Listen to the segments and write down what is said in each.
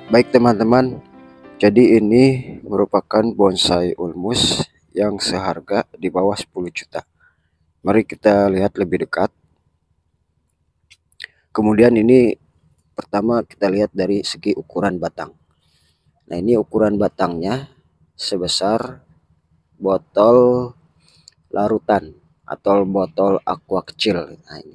Baik teman-teman, jadi ini merupakan bonsai ulmus yang seharga di bawah 10 juta. Mari kita lihat lebih dekat. Kemudian ini pertama kita lihat dari segi ukuran batang. Nah, ini ukuran batangnya sebesar botol larutan atau botol aqua kecil. Nah, ini.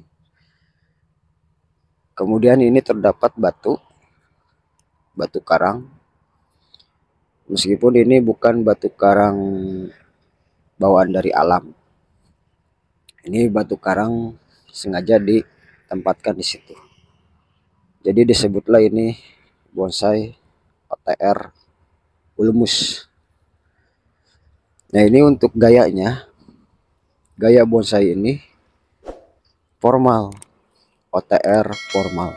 Kemudian ini terdapat batu karang. Meskipun ini bukan batu karang bawaan dari alam. Ini batu karang sengaja ditempatkan di situ. Jadi disebutlah ini bonsai OTR ulmus. Nah, ini untuk gayanya. Gaya bonsai ini formal, OTR formal.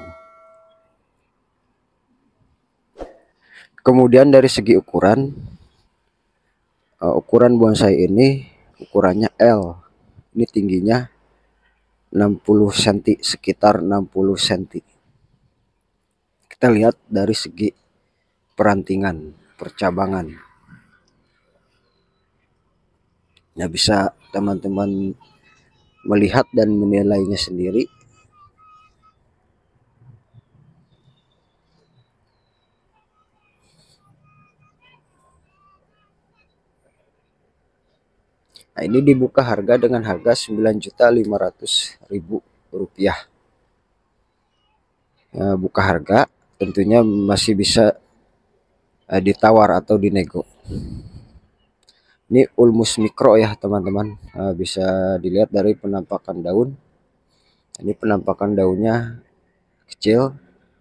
Kemudian dari segi ukuran, ukuran bonsai ini ukurannya L. Ini tingginya 60 cm, sekitar 60 cm. Kita lihat dari segi perantingan, percabangan. Nah, bisa teman-teman melihat dan menilainya sendiri. Nah, ini dibuka harga dengan harga 9.500.000 rupiah. Buka harga tentunya masih bisa ditawar atau dinego. Ini ulmus mikro ya teman-teman, bisa dilihat dari penampakan daun. Ini penampakan daunnya kecil.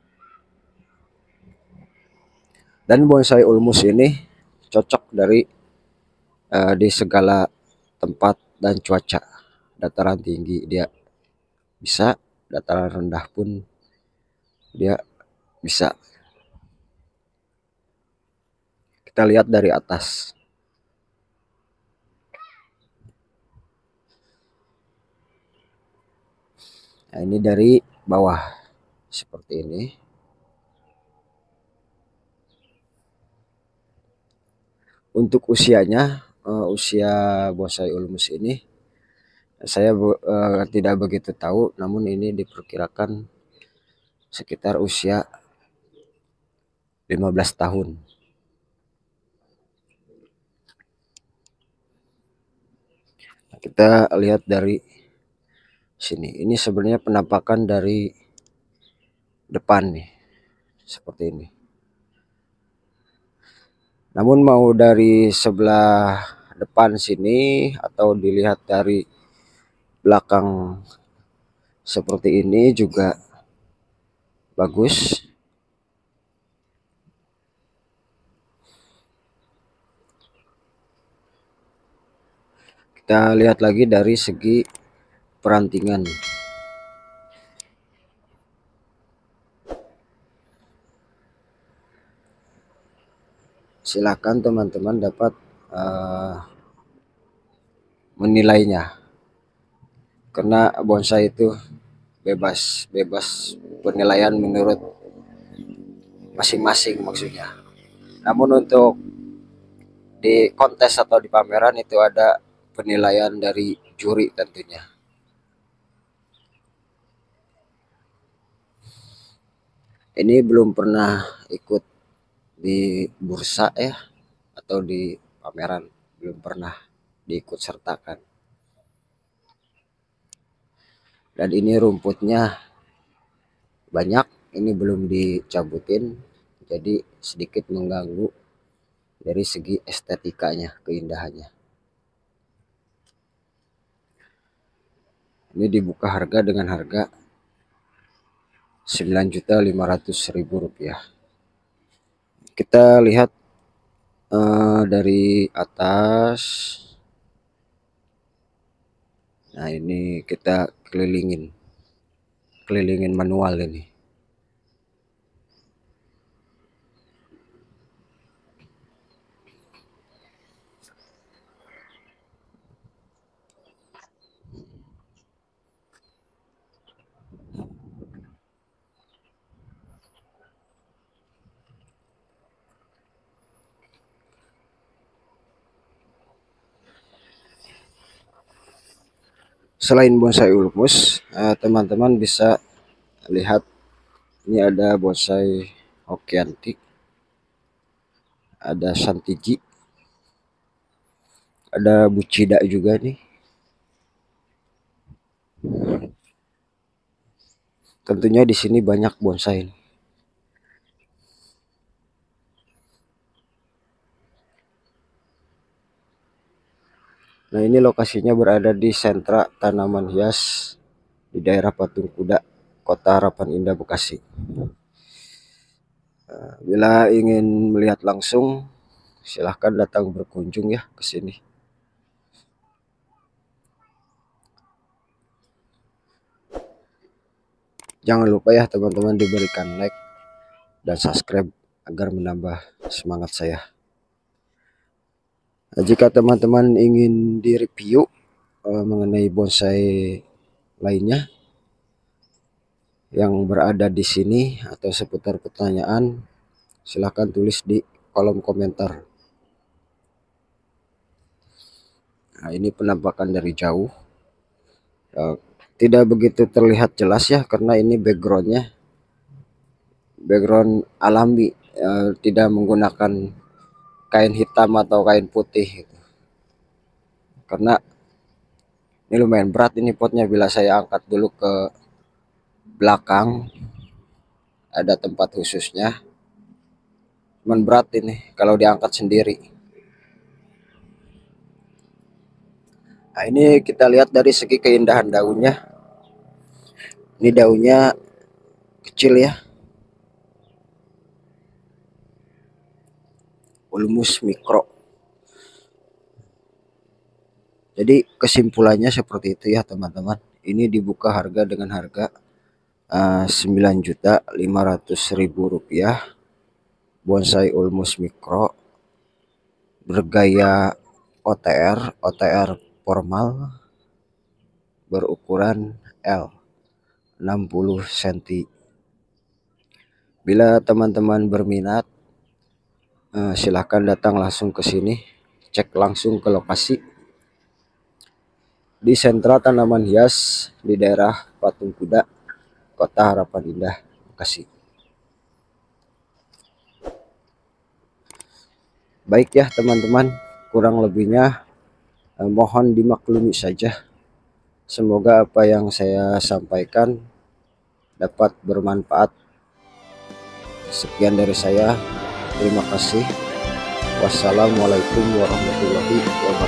Dan bonsai ulmus ini cocok di segala tempat dan cuaca. Dataran tinggi dia bisa, dataran rendah pun dia bisa. Kita lihat dari atas. Nah, ini dari bawah seperti ini. Untuk usianya, usia bonsai ulmus ini saya tidak begitu tahu, namun ini diperkirakan sekitar usia 15 tahun. Nah, kita lihat dari sini. Ini sebenarnya penampakan dari depan nih, seperti ini. Namun mau dari sebelah depan sini atau dilihat dari belakang seperti ini juga bagus. Kita lihat lagi dari segi perantingan. Silakan teman-teman dapat menilainya, karena bonsai itu bebas penilaian menurut masing-masing maksudnya. Namun untuk di kontes atau di pameran itu ada penilaian dari juri tentunya. Ini belum pernah ikut di bursa ya atau di pameran, belum pernah diikut sertakan. Dan ini rumputnya banyak, ini belum dicabutin, jadi sedikit mengganggu dari segi estetikanya, keindahannya. Ini dibuka harga dengan harga 9.500.000 rupiah. Kita lihat dari atas. Nah, ini kita kelilingin manual ini. Selain bonsai ulmus, teman-teman bisa lihat ini ada bonsai hokianti, ada santiji, ada bucida juga nih. Tentunya di sini banyak bonsai. Nah, ini lokasinya berada di sentra tanaman hias di daerah Patung Kuda, Kota Harapan Indah, Bekasi. Bila ingin melihat langsung, silahkan datang berkunjung ya ke sini. Jangan lupa ya teman-teman diberikan like dan subscribe agar menambah semangat saya. Nah, jika teman-teman ingin direview mengenai bonsai lainnya yang berada di sini atau seputar pertanyaan, silahkan tulis di kolom komentar. Nah, ini penampakan dari jauh. Tidak begitu terlihat jelas ya, karena ini background alami, tidak menggunakan kain hitam atau kain putih gitu. Karena ini lumayan berat ini potnya, bila saya angkat dulu ke belakang ada tempat khususnya, cuman berat ini kalau diangkat sendiri. Nah, ini kita lihat dari segi keindahan daunnya. Ini daunnya kecil ya, ulmus mikro. Jadi kesimpulannya seperti itu ya teman-teman. Ini dibuka harga dengan harga 9.500.000 rupiah. Bonsai ulmus mikro bergaya OTR formal, berukuran L 60 cm. Bila teman-teman berminat, silahkan datang langsung ke sini, cek langsung ke lokasi di sentra tanaman hias di daerah Patung Kuda, Kota Harapan Indah, Bekasi. Baik ya teman-teman, kurang lebihnya mohon dimaklumi saja. Semoga apa yang saya sampaikan dapat bermanfaat. Sekian dari saya. Terima kasih. Wassalamualaikum warahmatullahi wabarakatuh.